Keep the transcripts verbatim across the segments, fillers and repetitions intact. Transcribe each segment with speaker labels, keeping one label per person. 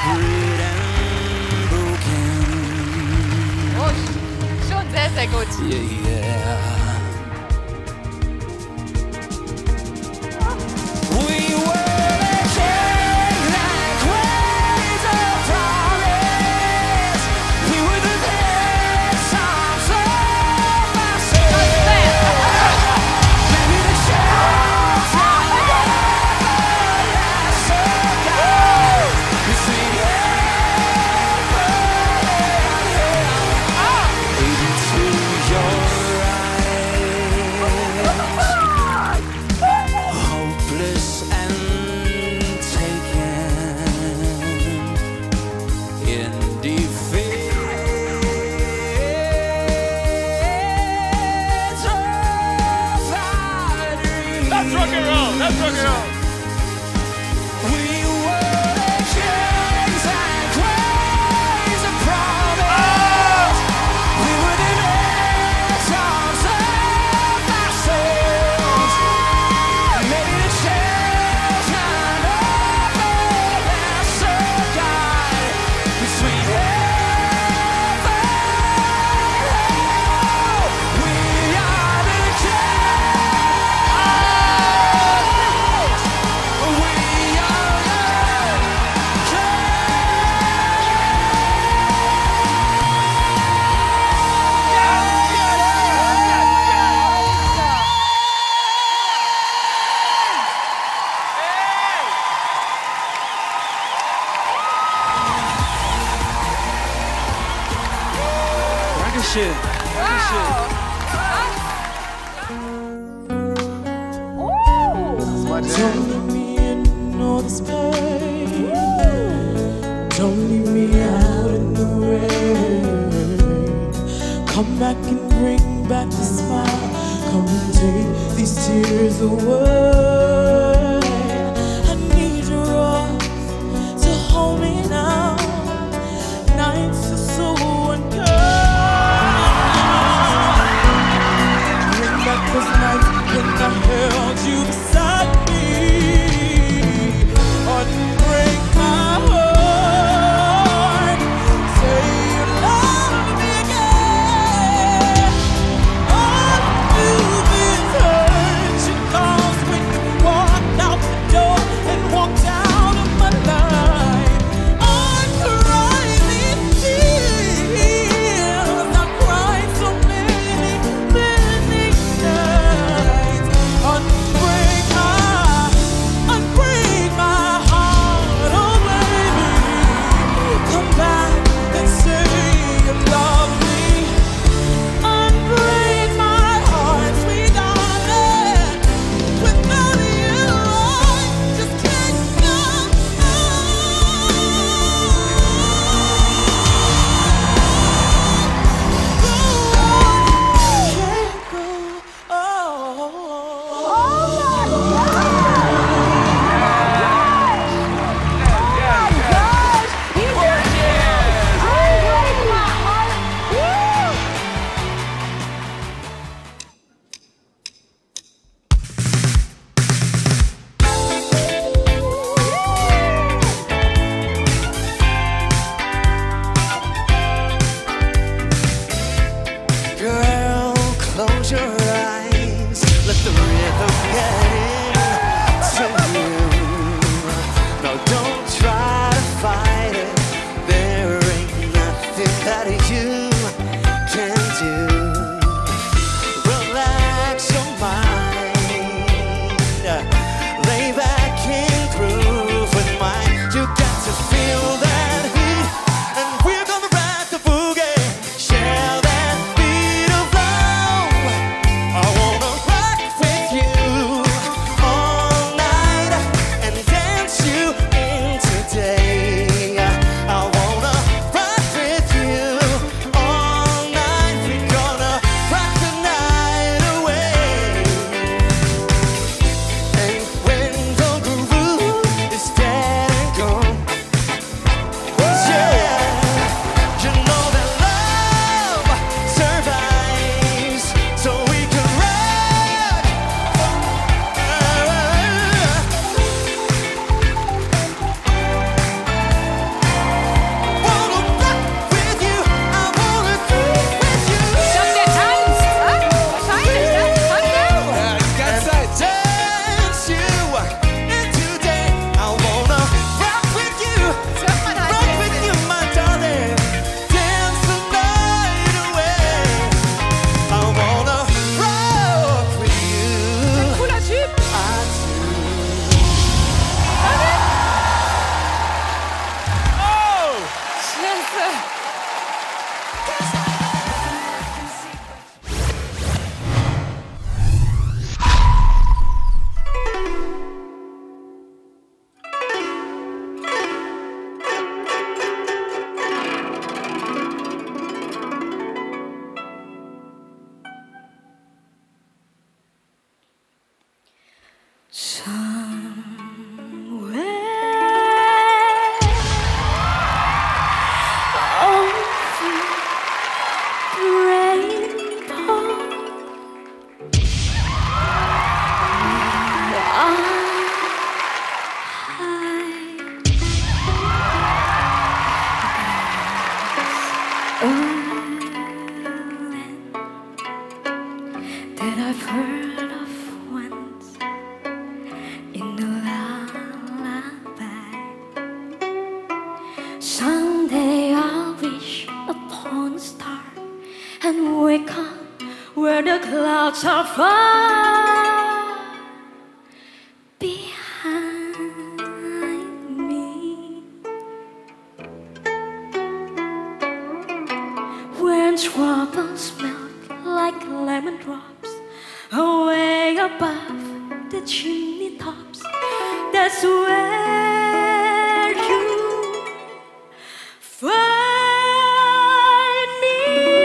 Speaker 1: desperate and broken.
Speaker 2: Oh, schon sehr, sehr gut.
Speaker 1: Yeah, yeah. We were the king that queens of promise. We were the best songs of ourselves. Maybe the shadows are everlasting God between heaven and hell. Into your eyes, hopeless and taken in defeat of our dreams.
Speaker 3: That's rock and roll. That's rock and roll.
Speaker 1: We were the kings and queens of promise. We were the best songs of ourselves. Maybe the shadows not everlasting God between heaven and hell. We are the kings. We are the Dankeschön.
Speaker 2: Wow.
Speaker 4: Don't leave me in all this pain. Don't leave me out in the rain. Come back and bring back the smile. Come and take these tears away. I need your arms to hold me now. Nights are so unkind. Bring back those nights when I held you beside me. Unbreak my heart. Say you love me again. All you've been hurt you caused when you
Speaker 5: Someday I'll wish upon a star and wake up where the clouds are far behind me. When troubles melt like lemon drops away above the chimney tops, that's where you find me.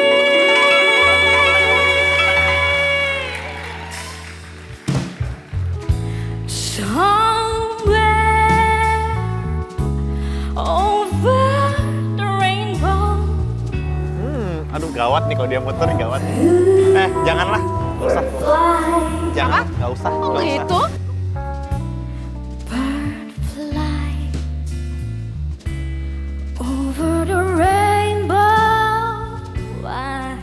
Speaker 5: Somewhere over the rainbow.
Speaker 6: Hmm, aduh gawat nih kalau dia muter gawat. Eh, janganlah, nggak usah. Jangan, nggak usah. Nggak
Speaker 2: Oh
Speaker 6: usah.
Speaker 2: itu?
Speaker 5: Bird fly over the rainbow. Why?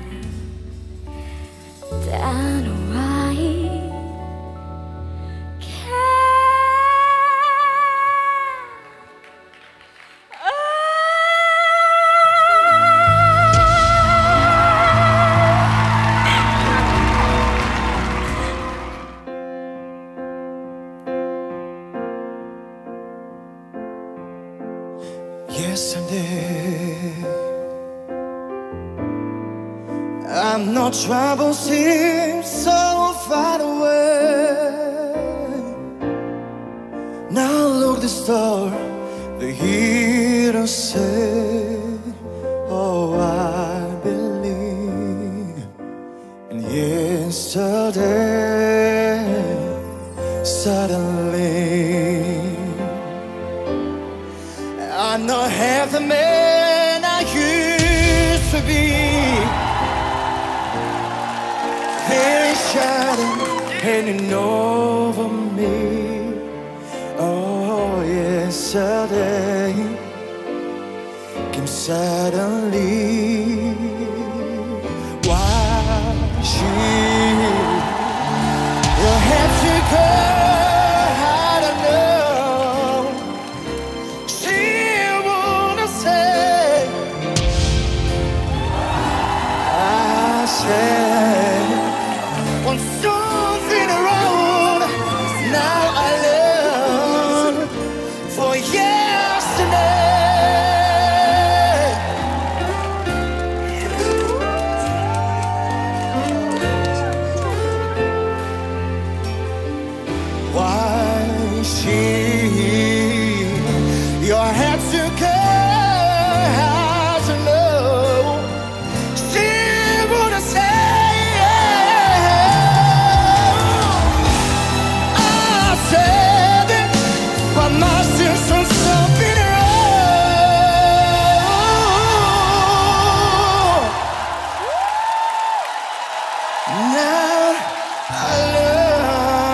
Speaker 5: Down why?
Speaker 4: Yesterday, I'm no trouble seems so far away. Now look the star, the hero said, oh, I believe in yesterday. Suddenly I'm not half the man I used to be. There is shadow hanging over me. Oh, yesterday came suddenly. Why she you have to go? I don't know. Want something around. Now I learn for yesterday. Why she your head to go?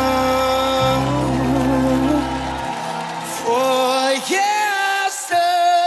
Speaker 4: For yesterday.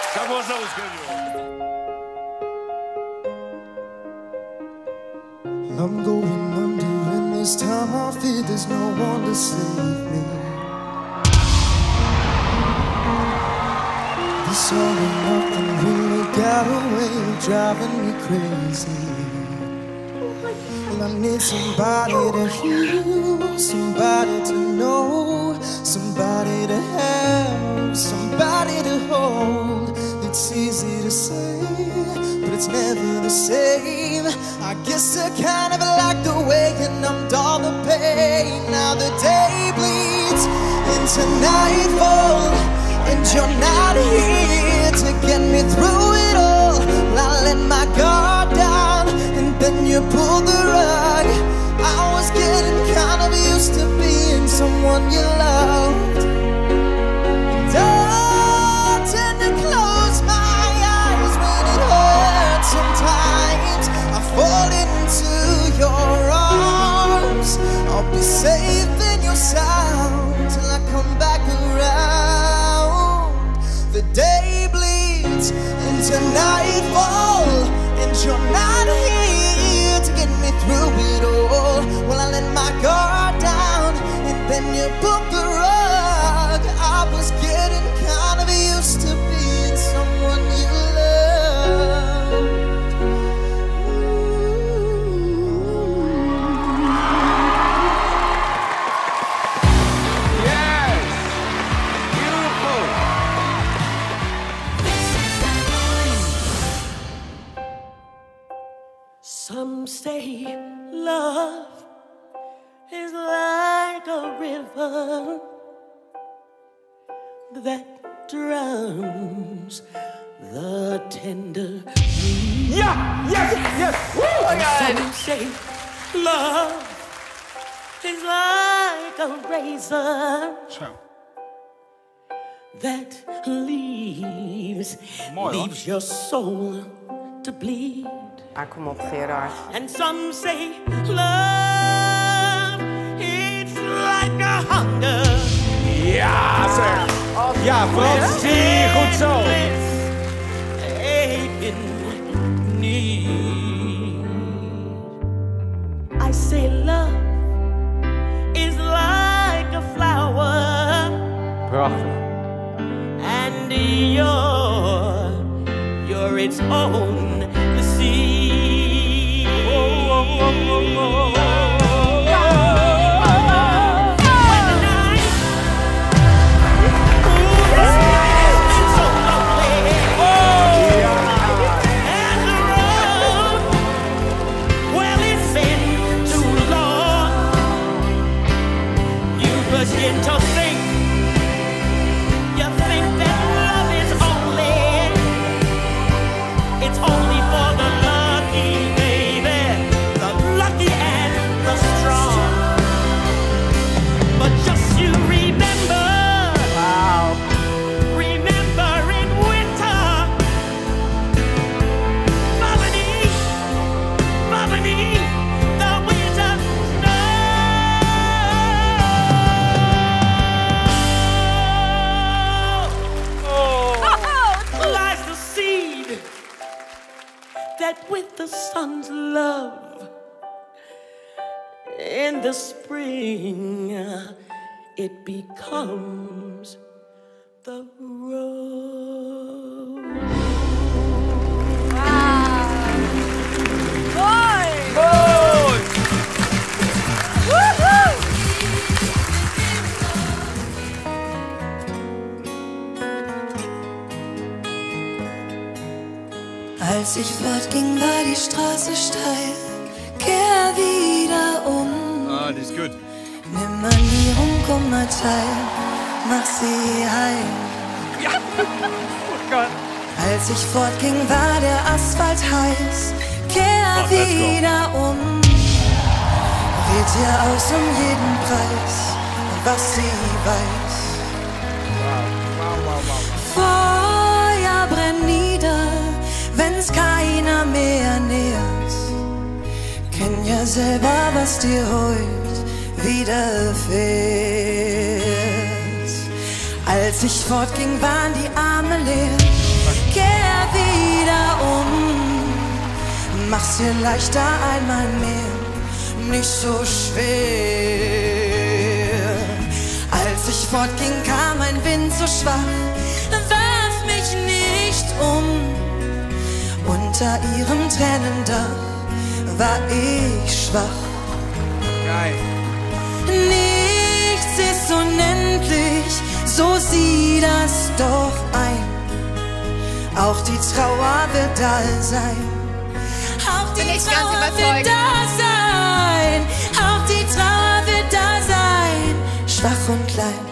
Speaker 3: That was that was good.
Speaker 4: I'm going under, and this time I fear there's no one to save me. This all or nothing really got a way of driving me crazy. Well, I need somebody to heal, somebody to know, somebody to have, somebody to hold. It's easy to say, but it's never the same. I guess I kind of like the way you numbed all the pain. Now the day bleeds into nightfall, and you're not here to get me through it all. I let my guard down, and then you pulled the rug. I was getting kind of used to being someone you loved. And I tend to close my eyes when it hurts. Sometimes I fall into your arms. I'll be safe in your sound till I come back around. The day bleeds into nightfall, and you're not here to get me through it all. Well, I let my guard down, and then you pulled the rug. I was getting kind of used to being someone you loved.
Speaker 3: Yes! Beautiful!
Speaker 4: Some say love is like a river that drowns the tender reed.
Speaker 3: Yeah! Yes! Yes! Woo!
Speaker 2: Oh my God.
Speaker 4: Some say love is like a razor that leaves,
Speaker 3: Mooi, hoor.
Speaker 4: leaves your soul to bleed.
Speaker 7: Ah, kom op, Gerard.
Speaker 4: And some say love, it's like a hunger.
Speaker 3: Ja, zeg! Ja, Frans, zie goed zo!
Speaker 4: Aching need. I say love is like a flower.
Speaker 6: Prachtig.
Speaker 4: And you're, you're its own seed. Oh, oh, oh, oh, oh. When the night, ooh, this night has been so lovely. And the road, well, it's been too long. You begin to think. You think that love is only, it's only for the lucky, baby, the lucky and the strong. But just you remember, wow, remember in winter, beneath, beneath the winter snow lies the seed that with the sun's love in the spring it becomes the rose.
Speaker 2: Boy!
Speaker 8: Als ich fortging, war die Straße steil. Kehr wieder um.
Speaker 3: Ah, die ist gut.
Speaker 8: Nimm an ihrem Kummer teil. Mach sie heil.
Speaker 3: Ja! Oh Gott.
Speaker 8: Als ich fortging, war der Asphalt heiß. Kehr
Speaker 3: Oh, let's go.
Speaker 8: wieder um. Wählt ihr aus um jeden Preis, was sie weiß. Feuer brennt nieder, wenn's keiner mehr nährt. Kenn ja selber, was dir heut widerfährt. Als ich fortging, waren die Arme leer. mach's dir leichter einmal mehr, nicht so schwer. Als ich fortging, kam ein Wind so schwach, warf mich nicht um. Unter ihrem Tränendach war ich schwach.
Speaker 1: Geil.
Speaker 8: Nichts ist unendlich, so sieh das doch ein. Auch die Trauer wird da sein. Auch die
Speaker 2: Bin ich ganz
Speaker 8: Trauer wird
Speaker 2: überzeugt.
Speaker 8: da sein. Auch die Trauer wird da sein. Schwach und klein.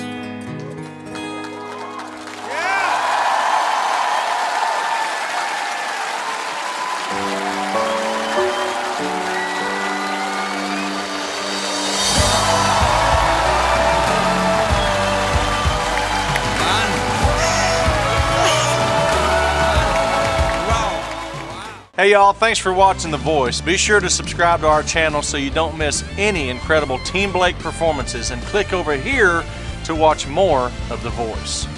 Speaker 9: Hey y'all, thanks for watching The Voice. Be sure to subscribe to our channel so you don't miss any incredible Team Blake performances, and click over here to watch more of The Voice.